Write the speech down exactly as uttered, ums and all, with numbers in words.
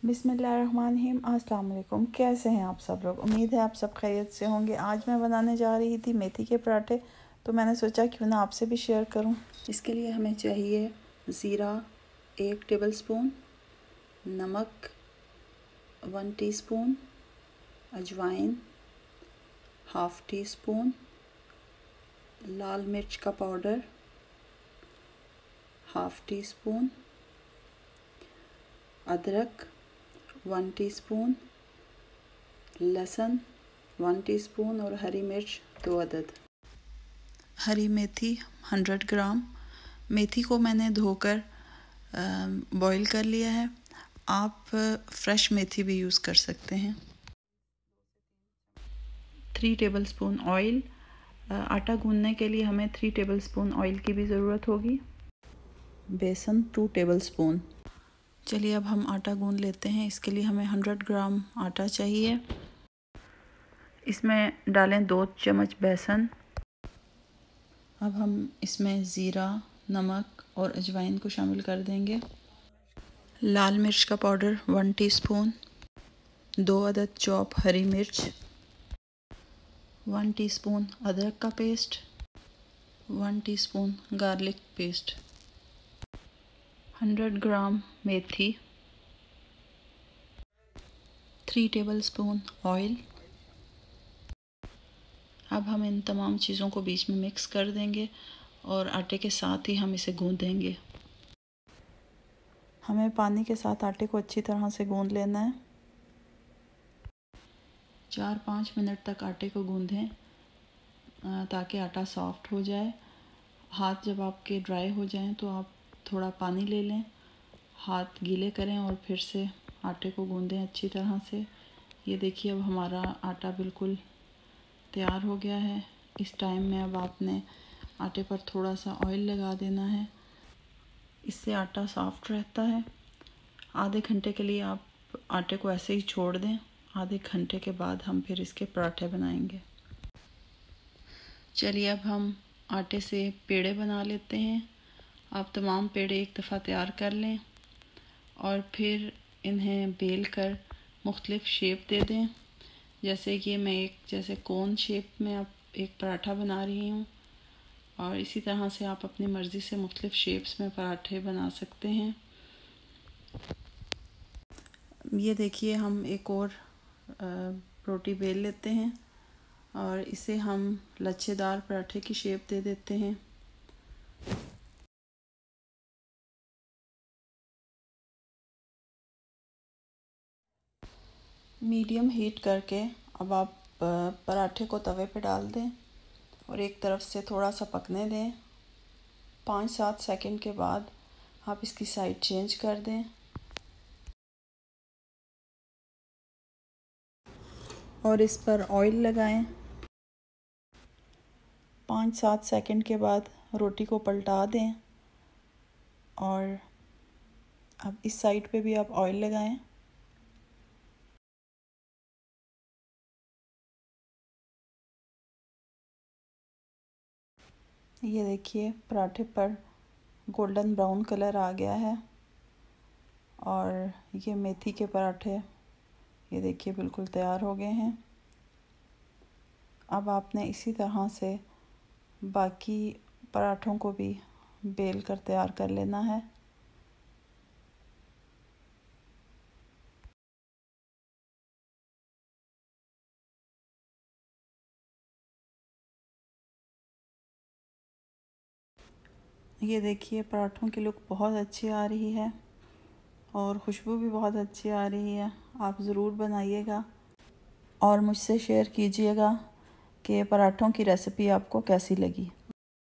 बिस्मिल्लाहिर्रहमानिर्रहीम। अस्सलाम वालेकुम। कैसे हैं आप सब लोग? उम्मीद है आप सब खैरियत से होंगे। आज मैं बनाने जा रही थी मेथी के पराठे, तो मैंने सोचा क्यों ना आपसे भी शेयर करूं। इसके लिए हमें चाहिए ज़ीरा एक टेबलस्पून, नमक वन टीस्पून, अजवाइन हाफ़ टी स्पून, लाल मिर्च का पाउडर हाफ़ टी स्पून, अदरक वन टीस्पून, लहसुन वन टीस्पून और हरी मिर्च दो अदद। हरी मेथी हंड्रेड ग्राम। मेथी को मैंने धोकर बॉईल कर लिया है। आप फ्रेश मेथी भी यूज़ कर सकते हैं। Three tablespoon oil. आटा गूंदने के लिए हमें थ्री टेबलस्पून ऑयल की भी ज़रूरत होगी। बेसन टू टेबलस्पून। चलिए अब हम आटा गूंद लेते हैं। इसके लिए हमें हंड्रेड ग्राम आटा चाहिए। इसमें डालें दो चम्मच बेसन। अब हम इसमें ज़ीरा, नमक और अजवाइन को शामिल कर देंगे। लाल मिर्च का पाउडर वन टीस्पून, दो अदद चॉप हरी मिर्च, वन टीस्पून अदरक का paste, one teaspoon garlic paste, hundred gram मेथी, थ्री टेबलस्पून ऑयल। अब हम इन तमाम चीज़ों को बीच में मिक्स कर देंगे और आटे के साथ ही हम इसे गूंदेंगे। हमें पानी के साथ आटे को अच्छी तरह से गूंद लेना है। चार पाँच मिनट तक आटे को गूंदें ताकि आटा सॉफ्ट हो जाए। हाथ जब आपके ड्राई हो जाएं तो आप थोड़ा पानी ले लें, हाथ गीले करें और फिर से आटे को गूंदें अच्छी तरह से। ये देखिए अब हमारा आटा बिल्कुल तैयार हो गया है। इस टाइम में अब आपने आटे पर थोड़ा सा ऑयल लगा देना है, इससे आटा सॉफ्ट रहता है। आधे घंटे के लिए आप आटे को ऐसे ही छोड़ दें। आधे घंटे के बाद हम फिर इसके पराठे बनाएंगे। चलिए अब हम आटे से पेड़े बना लेते हैं। आप तमाम पेड़े एक दफ़ा तैयार कर लें और फिर इन्हें बेल कर मुख्तलिफ़ शेप दे दें। जैसे कि मैं एक जैसे कोन शेप में अब एक पराठा बना रही हूँ, और इसी तरह से आप अपनी मर्ज़ी से मुख्तलिफ़ शेप्स में पराठे बना सकते हैं। ये देखिए हम एक और रोटी बेल लेते हैं और इसे हम लच्छेदार पराठे की शेप दे देते हैं। मीडियम हीट करके अब आप पराठे को तवे पे डाल दें और एक तरफ से थोड़ा सा पकने दें। पाँच सात सेकंड के बाद आप इसकी साइड चेंज कर दें और इस पर ऑयल लगाएं। पाँच सात सेकंड के बाद रोटी को पलटा दें और अब इस साइड पे भी आप ऑयल लगाएं। ये देखिए पराठे पर गोल्डन ब्राउन कलर आ गया है और ये मेथी के पराठे ये देखिए बिल्कुल तैयार हो गए हैं। अब आपने इसी तरह से बाकी पराठों को भी बेल कर तैयार कर लेना है। ये देखिए पराठों की लुक बहुत अच्छी आ रही है और खुशबू भी बहुत अच्छी आ रही है। आप ज़रूर बनाइएगा और मुझसे शेयर कीजिएगा कि पराठों की रेसिपी आपको कैसी लगी।